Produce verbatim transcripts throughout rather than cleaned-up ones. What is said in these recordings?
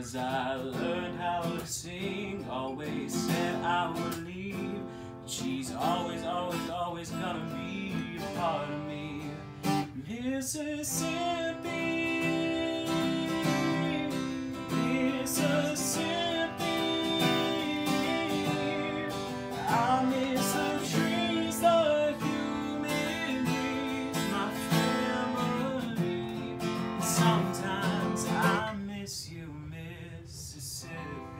'cause I learned how to sing. Always said I would leave, but she's always, always, always gonna be a part of me. Mississippi, Mississippi, I miss the trees, the human beings, my family. Sometimes I miss you, Mississippi.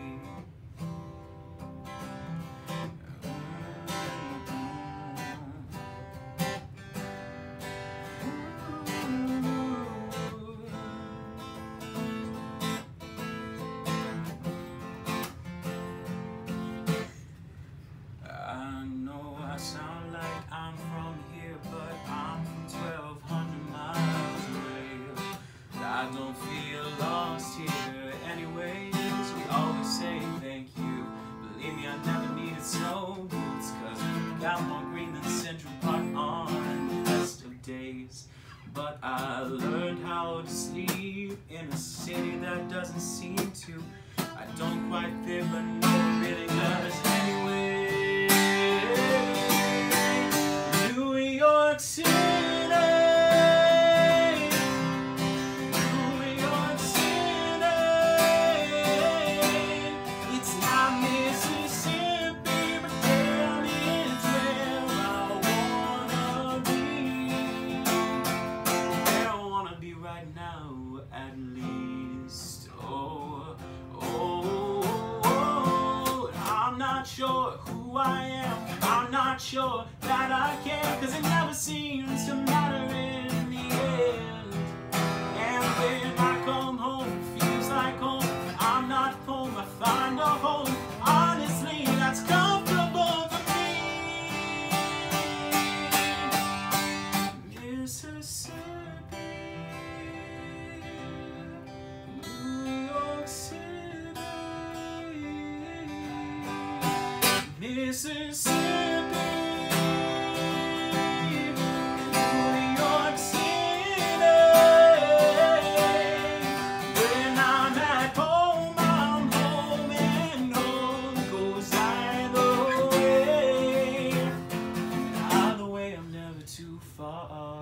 I know I sound like I'm from here, but I'm from twelve hundred miles away. I don't feel lost here anyways. We always say thank you. Believe me, I never needed snow boots, 'cause we got more green than Central Park on the best of days. But I learned how to sleep in a city that doesn't seem to. I don't quite fit, but no one really does anyway. New York City, New York City. It's not Mississippi, but damn, it's where I wanna be. Where I wanna be right now, at least. Oh, oh, oh, I'm not sure who I am. I'm not sure that I care, 'cause it never seems to matter in the end. And when I come home, it feels like home. When I'm not home, I find a home. Honestly, that's comfortable for me. Mississippi, New York City, Mississippi, New York City. When I'm at home, I'm home, and home goes either way. Either way, I'm never too far.